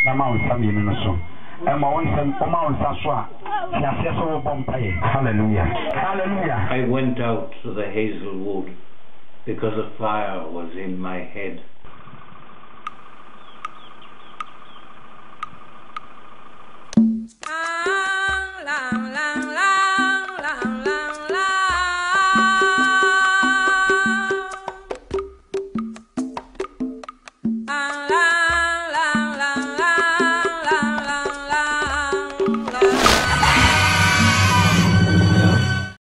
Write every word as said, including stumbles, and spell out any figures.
na ma unsa mi no so e ma unsa o ma unsa so a ya se so bompae. Hallelujah, hallelujah. I went out to the hazel wood because a fire was in my head.